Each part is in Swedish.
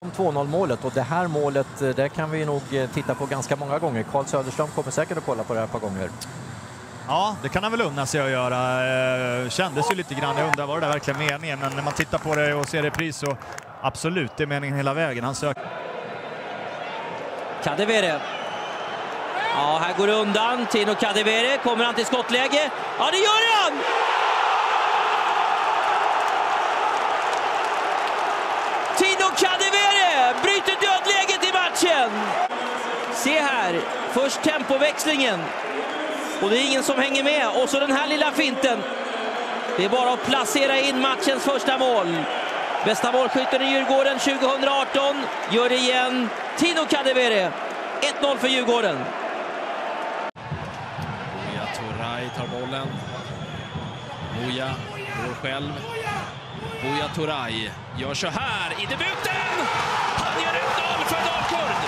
2-0-målet, och det här målet det kan vi nog titta på ganska många gånger. Carl Söderström kommer säkert att kolla på det här ett par gånger. Ja, det kan han väl unna sig att göra. Kändes ju lite grann, jag undrar, var det verkligen meningen? Men när man tittar på det och ser repris så absolut, det är meningen hela vägen. Han söker. Kadewere. Ja, här går det undan. Tino Kadewere, kommer han till skottläge? Ja, det gör han! Tino Kadewere bryter dödläget i matchen. Se här, först tempoväxlingen. Och det är ingen som hänger med. Och så den här lilla finten. Det är bara att placera in matchens första mål. Bästa målskytten i Djurgården 2018. Gör det igen. Tino Kadewere. 1-0 för Djurgården. Buya Turay tar bollen. Buya går själv. Buya Turay gör så här i debuten. Han gör 1-0 för Dalkurd.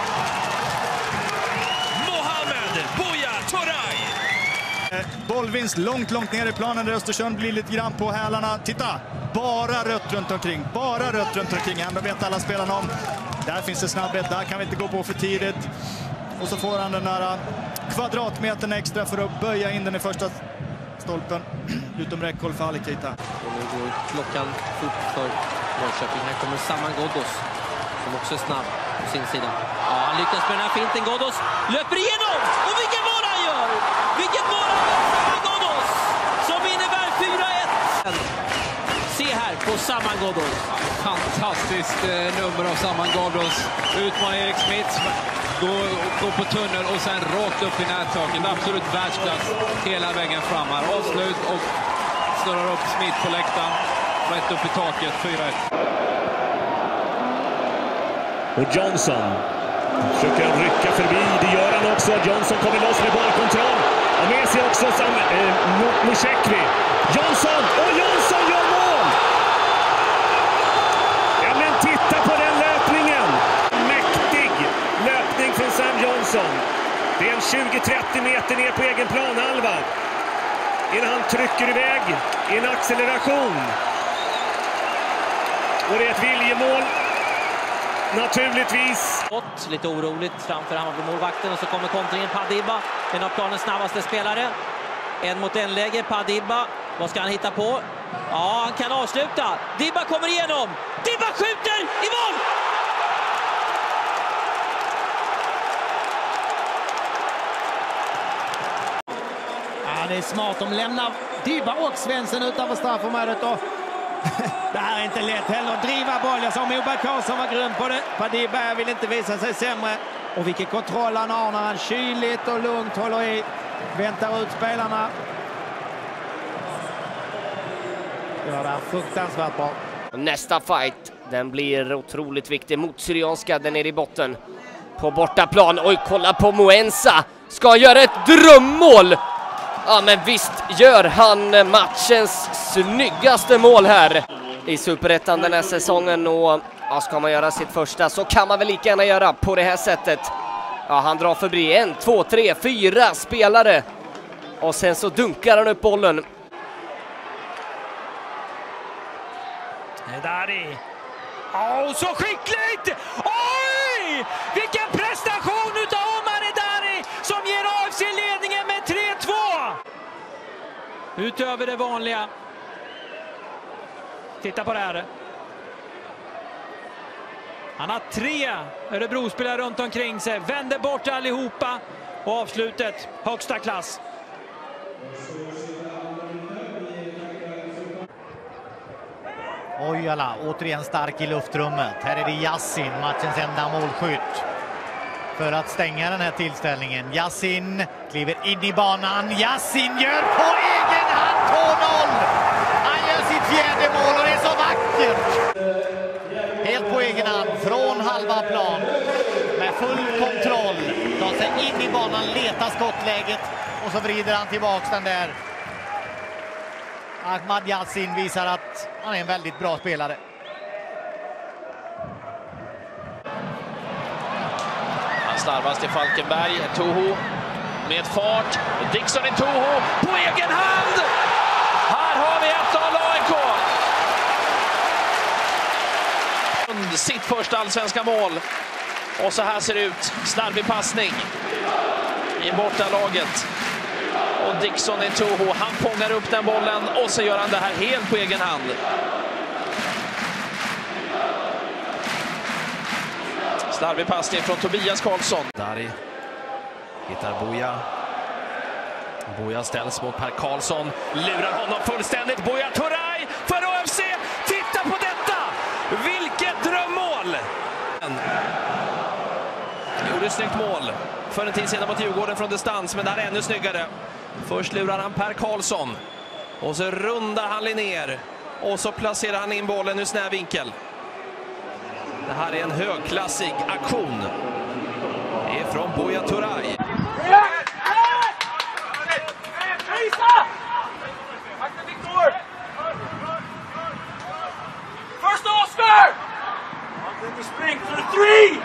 Mohamed Buya Turay. Bollvinst långt ner i planen där Östersund blir lite grann på hälarna. Titta, bara rött runt omkring. Bara rött runt omkring. Ändå vet alla spelarna om. Där finns det snabbhet, där kan vi inte gå på för tidigt. Och så får han den där kvadratmetern extra för att böja in den i första stolpen. Utom räckhåll för Ali Keita. Och nu går klockan fort för Norrköping. Här kommer Saman Ghoddos som också är snabb på sin sida. Ja, han lyckas med den här finten. Ghoddos löper igenom! Och vilken mål han gör! Vilket mål han gör för Ghoddos! Som innebär 4-1! Se här på Saman Ghoddos. Fantastiskt nummer av Saman Ghoddos. Utmanar Erik Smith. Gå på tunnel och sen rakt upp i nättaket. Absolut världsklass hela vägen fram här. Avslut och snurrar upp Smith på läktaren. Rätt upp i taket, 4-1. Och Johnson försöker rycka förbi. Det gör han också. Johnson kommer loss med bollkontroll. Och med sig också Musekwi. Johnson! Och Johnson gör mål! Ja, men titta på den löpningen! Mäktig löpning från Sam Johnson. Det är en 20-30 meter ner på egen planhalva. Innan han trycker iväg i en acceleration. Och det är ett viljemål. Naturligtvis. Lite oroligt framför Hammarby-målvakten, och så kommer kontringen. Padibba, en av planens snabbaste spelare. En mot en läge, Padibba. Vad ska han hitta på? Ja, han kan avsluta. Dibba kommer igenom. Dibba skjuter i mål! Ja, det är smart. De lämnar Dibba och Svensson utanför straffområdet. Det här är inte lätt heller. Driva boll. Jag sa Moberg Karlsson var grym på det. Padibba vill inte visa sig sämre. Och vilken kontroll han har när han kyligt och lugnt håller i. Väntar ut spelarna. Ja, det är fruktansvärt bra. Nästa fight, den blir otroligt viktig mot Syrianska. Den är i botten på bortaplan. Oj, kolla på Moensa. Ska göra ett drömmål. Ja, men visst gör han matchens snyggaste mål här i Superettan den här säsongen. Och ja, ska man göra sitt första så kan man väl lika gärna göra på det här sättet. Ja, han drar förbi 1, 2, 3, 4 spelare. Och sen så dunkar han upp bollen. Dari. Åh, så skickligt! Oj! Vilken prestation utav Omar Dari som ger AFC ledningen med 3-2. Utöver det vanliga. Titta på det här. Han har 3 Örebro-spelare runt omkring sig. Vänder bort allihopa. Och avslutet, högsta klass. Ojala, återigen stark i luftrummet. Här är det Yassin, matchens enda målskytt. För att stänga den här tillställningen. Yassin kliver in i banan. Yassin gör på egen hand 2-0! Han gör sitt 4:e mål och det är så vackert! Helt på egen hand, från halva plan. Med full kontroll. Tar sig in i banan, letar skottläget. Och så vrider han tillbaks den där. Ahmad Yassin visar att han är en väldigt bra spelare. Han slarvas till Falkenberg. Toho med fart. Dixon i Toho på egen hand. Här har vi 1-0 AIK. sitt första allsvenska mål. Och så här ser det ut. Slarvig passning i bortalaget. Och Dixon i Toho, han fångar upp den bollen och så gör han det här helt på egen hand. Slarvig passning från Tobias Karlsson. Dari hittar Buya. Buya ställs mot Per Karlsson. Lurar honom fullständigt. Buya Turay för AFC. Titta på detta! Vilket drömmål! Gjorde ett snyggt mål för en tid sedan mot Djurgården från distans, men där är ännu snyggare. Först lurar han Per Karlsson och så rundar han Linnér och så placerar han in bollen ur snäv vinkel. Det här är en högklassig aktion. Det är från Buya Turay. First Oscar! Spring for the 3!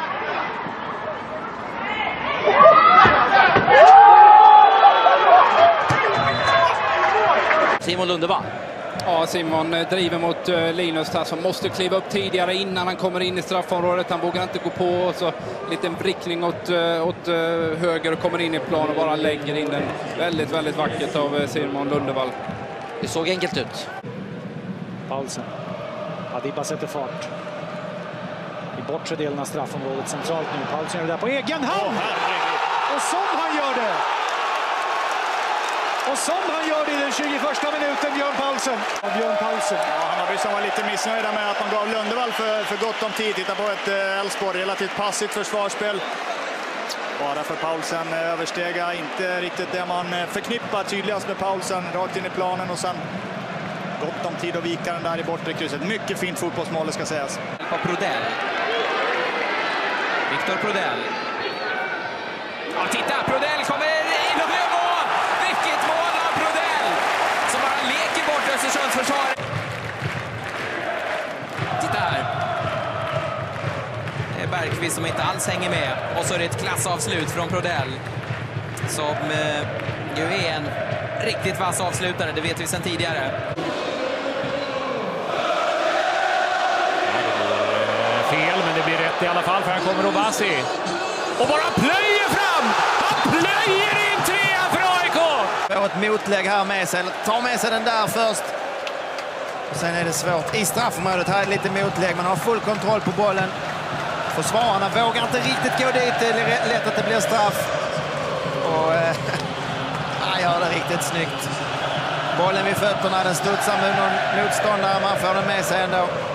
Simon Lundevall. Ja, Simon driver mot Linus här som måste kliva upp tidigare innan han kommer in i straffområdet. Han vågar inte gå på och så liten vrickning åt höger och kommer in i plan och bara lägger in den. Väldigt, väldigt vackert av Simon Lundevall. Det såg enkelt ut. Paulsen. Adiba sätter fart. I bortre delen av straffområdet centralt nu. Paulsen gör det där på egen hand. Och som han gör det! Och som han gör det i den 21:a minuten, Björn Paulsen. Ja, Hammarby var lite missnöjda med att de gav Lundevall för gott om tid. Titta på ett Elfsborg, relativt passivt försvarsspel. Bara för Paulsen överstega, inte riktigt det man förknippar tydligast med Paulsen. Rakt in i planen och sen gott om tid att vika den där i bortre krysset. Mycket fint fotbollsmål, det ska sägas. På Prodell. Viktor Prodell. Ja, titta! Prodell kommer in och gör mål! Vilket mål av Prodell! Som bara leker bort Östersunds försvar. Titta här. Det är Bergqvist som inte alls hänger med. Och så är det ett klassavslut från Prodell. Som ju är en riktigt vass avslutare, det vet vi sedan tidigare. Fel, men det blir rätt i alla fall för här kommer Obasi. Och bara plöjer fram! Han plöjer in 3 för AIK! Får ett motlägg här med sig. Tar med sig den där först. Och sen är det svårt. I straffområdet här är det lite motlägg. Man har full kontroll på bollen. Försvararna vågar inte riktigt gå dit. Det är lätt att det blir straff. Och han gör det riktigt snyggt. Bollen vid fötterna, den studsar med någon motståndare. Man får den med sig ändå.